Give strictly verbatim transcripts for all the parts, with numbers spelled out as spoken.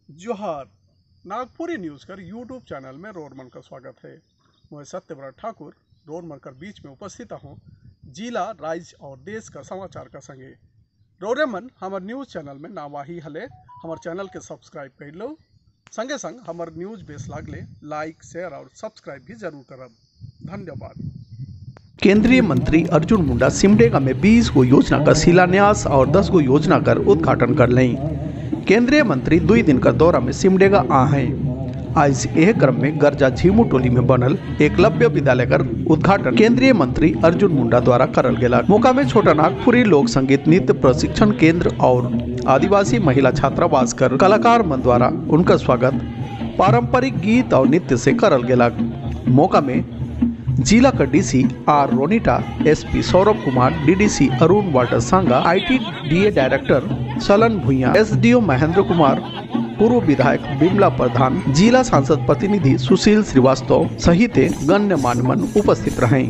जोहार नागपुरी न्यूज़ कर YouTube channel में रोरमन का स्वागत है। मैं सत्यव्रत ठाकुर रोरमन कर बीच में उपस्थित हूँ जिला राज्य और देश का समाचार का संगे रोरमन हमार न्यूज़ चैनल में नावाही हले हमार चैनल के सब्सक्राइब कर लो, संगे संग हमार न्यूज़ बेस लागले लाइक शेयर और सब्सक्राइब भी जरूर करब। धन्यवाद। केंद्रीय मंत्री अर्जुन मुंडा सिमडेगा में बीस गो योजना का शिलान्यास और दस गो योजना कर उद्घाटन कर लें। केंद्रीय मंत्री दुई दिन का दौरा में सिमडेगा आ हैं। आज यह क्रम में गर्जा झीमू टोली में बनल एकलव्य विद्यालय कर उद्घाटन केंद्रीय मंत्री अर्जुन मुंडा द्वारा करल गेला। मौका में छोटा नागपुरी लोक संगीत नृत्य प्रशिक्षण केंद्र और आदिवासी महिला छात्रावास कर कलाकार मन द्वारा उनका स्वागत पारंपरिक गीत और नृत्य से करल गेला। मौका में जिला का डीसी आर Ronita, SP Saurabh Kumar, DDC Arun Walter Sanga, ITDA director Salan Bhuiya, SDO Mahendra Kumar, पूर्व विधायक बिमला प्रधान, जिला सांसद प्रतिनिधि सुशील श्रीवास्तव सहित गण्यमान्य मन उपस्थित रहे।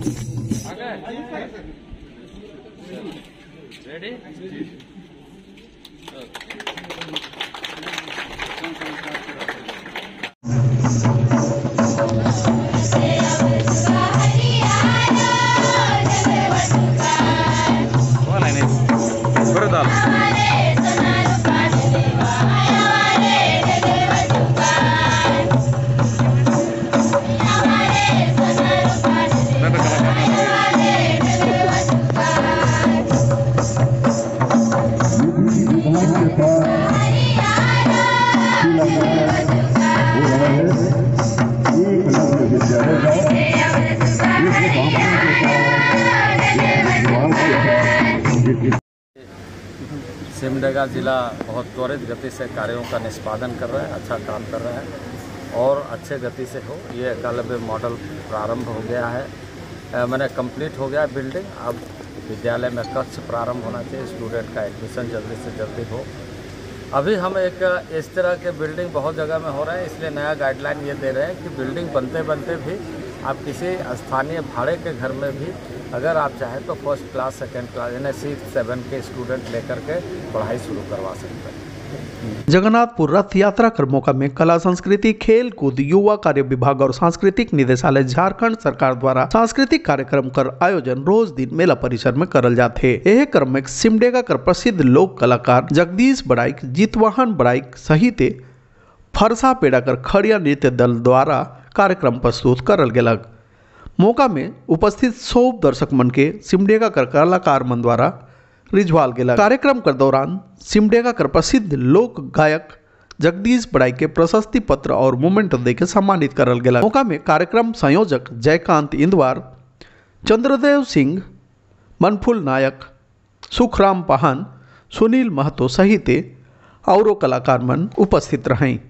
सिमडेगा जिला बहुत त्वरित गति से कार्यों का निष्पादन कर रहा है, अच्छा काम कर रहा है और अच्छे गति से हो। ये एकलव्य मॉडल प्रारंभ हो गया है, मैंने कंप्लीट हो गया बिल्डिंग। अब विद्यालय में कक्ष प्रारंभ होना चाहिए, स्टूडेंट का एडमिशन जल्दी से जल्दी हो। अभी हम एक इस तरह के बिल्डिंग बहुत जगह में हो रहे हैं, इसलिए नया गाइडलाइन ये दे रहे हैं कि बिल्डिंग बनते बनते भी आप किसी स्थानीय भाड़े के घर में भी अगर आप चाहें तो फर्स्ट क्लास सेकेंड क्लास यानी सिक्स सेवन के स्टूडेंट लेकर के पढ़ाई शुरू करवा सकते हैं। जगन्नाथपुर रथ यात्रा कर मौका में कला संस्कृति खेल कूद युवा कार्य विभाग और सांस्कृतिक निदेशालय झारखंड सरकार द्वारा सांस्कृतिक कार्यक्रम कर आयोजन रोज दिन मेला परिसर में करल जाते। यह क्रम में सिमडेगा कर प्रसिद्ध लोक कलाकार जगदीश बड़ाइक, जीतवाहन बड़ाइक सहित फरसा पेड़ा कर खड़िया नृत्य दल द्वारा कार्यक्रम प्रस्तुत करल गेलक। मौका में उपस्थित सौ दर्शक मन के सिमडेगा कर कलाकार मन द्वारा रिझवाल गेला। कार्यक्रम के दौरान सिमडेगा कर प्रसिद्ध लोक गायक जगदीश बड़ाई के प्रशस्ति पत्र और मोमेंट दे के सम्मानित करल गेला। मौका में कार्यक्रम संयोजक जयकांत इंदवार, चंद्रदेव सिंह, मनफुल नायक, सुखराम पाहन, सुनील महतो सहित और कलाकार मन उपस्थित रहे।